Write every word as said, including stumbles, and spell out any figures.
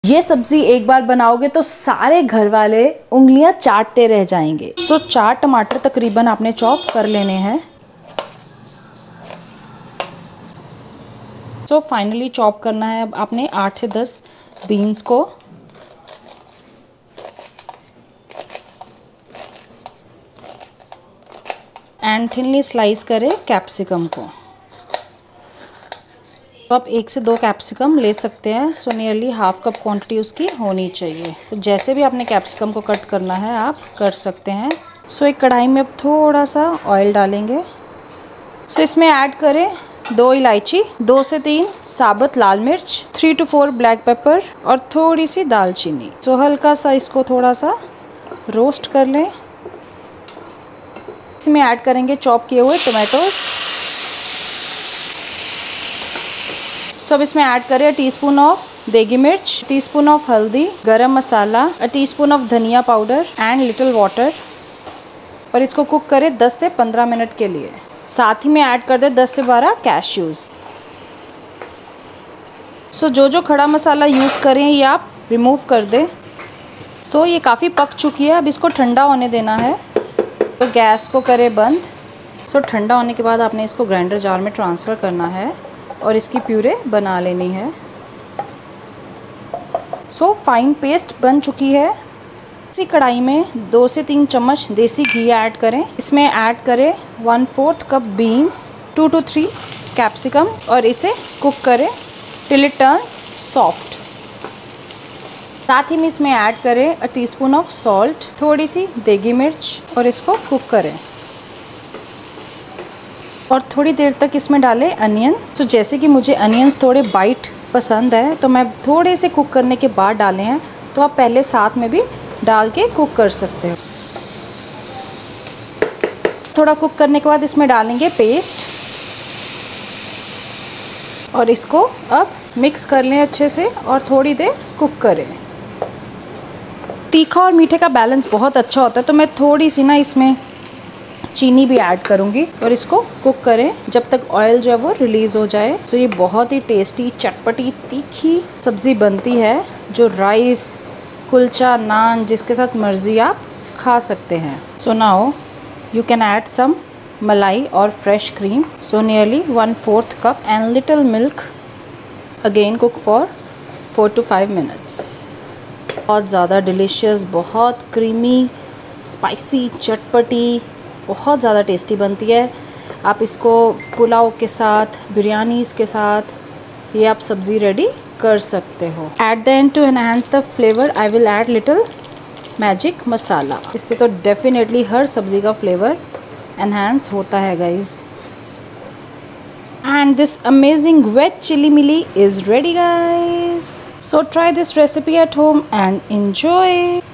ये सब्जी एक बार बनाओगे तो सारे घर वाले उंगलियां चाटते रह जाएंगे। सो चार टमाटर तकरीबन आपने चॉप कर लेने हैं। सो फाइनली चॉप करना है अब आपने आठ से दस बीन्स को। एंड थिनली स्लाइस करें कैप्सिकम को। तो आप एक से दो कैप्सिकम ले सकते हैं। So nearly half cup quantity उसकी होनी चाहिए। तो जैसे भी आपने कैप्सिकम को कट करना है आप कर सकते हैं। सो एक कढ़ाई में अब थोड़ा सा ऑयल डालेंगे। सो इसमें ऐड करें दो इलायची, दो से तीन साबुत लाल मिर्च, three two four black pepper और थोड़ी सी दालचीनी। सो हल्का सा इसको थोड़ा सा रोस्ट कर लें। इसमें ऐड करेंगे चॉप किए हुए टोमेटोज। सो अब इसमें ऐड करें टीस्पून ऑफ देगी मिर्च, teaspoon of haldi, garam masala, a teaspoon of dhaniya powder and little water और इसको कुक करें दस से पंद्रह मिनट के लिए। साथ ही में ऐड कर दें दस से बारह कैश्यूज। सो जो जो खड़ा मसाला यूज़ करें ये आप रिमूव कर दें। सो ये काफ़ी पक चुकी है, अब इसको ठंडा होने देना है। तो गैस को करें बंद। सो ठंडा होने के बाद आपने इसको ग्राइंडर जार में ट्रांसफ़र करना है और इसकी प्यूरे बना लेनी है। सो फाइन पेस्ट बन चुकी है। इसी कढ़ाई में दो से तीन चम्मच देसी घी ऐड करें। इसमें ऐड करें one fourth cup beans, two two three capsicum और इसे कुक करें टिल इट टर्न्स सॉफ्ट। साथ ही में इसमें ऐड करें अ टीस्पून ऑफ सॉल्ट, थोड़ी सी देगी मिर्च और इसको कुक करें और थोड़ी देर तक इसमें डालें अनियंस। तो जैसे कि मुझे अनियंस थोड़े बाइट पसंद है तो मैं थोड़े से कुक करने के बाद डाले हैं, तो आप पहले साथ में भी डाल के कुक कर सकते हो। थोड़ा कुक करने के बाद इसमें डालेंगे पेस्ट और इसको अब मिक्स कर लें अच्छे से और थोड़ी देर कुक करें। तीखा और मीठे का बैलेंस बहुत अच्छा होता है, तो मैं थोड़ी सी ना इसमें चीनी भी ऐड करूँगी और इसको कुक करें जब तक ऑयल जो है वो रिलीज़ हो जाए। तो ये बहुत ही टेस्टी चटपटी तीखी सब्ज़ी बनती है जो राइस, कुलचा, नान जिसके साथ मर्ज़ी आप खा सकते हैं। So now you can add some malai और fresh cream. So nearly one fourth cup and little milk. Again cook for four two five minutes. बहुत ज़्यादा डिलीशियस, बहुत क्रीमी, स्पाइसी, चटपटी, बहुत ज़्यादा टेस्टी बनती है। आप इसको पुलाव के साथ, बिरयानीज़ के साथ ये आप सब्ज़ी रेडी कर सकते हो। At the end to enhance the flavour I will add little magic masala. इससे तो डेफिनेटली हर सब्ज़ी का फ्लेवर एनहांस होता है guys. And this amazing veg chili milli is ready guys. So try this recipe at home and enjoy.